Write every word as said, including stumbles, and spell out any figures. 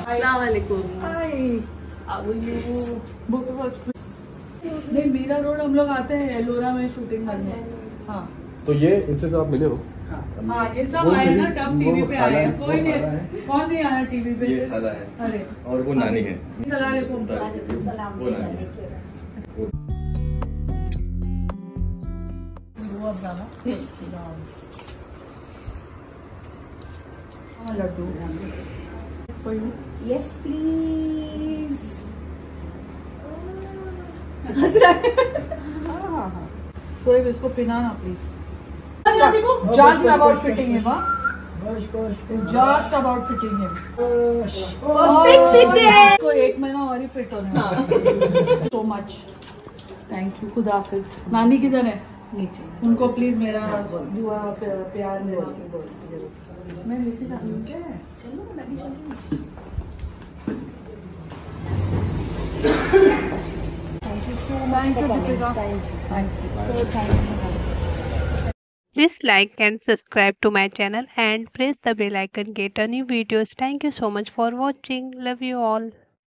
अस्सलाम वालेकुम। नहीं, मीरा रोड हम लोग आते हैं एलोरा में शूटिंग करने। हाँ तो ये इनसे तो आप मिले हो? हाँ, ये सब आए ना, कब टीवी पे आए हैं। कोई नहीं, कौन नहीं आया टीवी पे? ये खाला है। अरे और वो नानी है। सलाम अलैकुम। वो नानी है। वो अफजाना laddu for you. Yes please. Shoaib इसको पिनाना please. Just about fitting him, huh? Just about fitting him. Perfect fit है। इसको एक महीना और ही फिट होने वाला। So much. Thank you. खुदा हाफिज। नानी किधर है? नीचे। उनको प्लीज मेरा दुआ प्यार देना। मैं नीचे जाती हूँ क्या? चलो मैं भी चलूँगी। Thank you so much. Thank you. Thank you. Please like and subscribe to my channel and press the bell icon to get new videos. Thank you so much for watching. Love you all.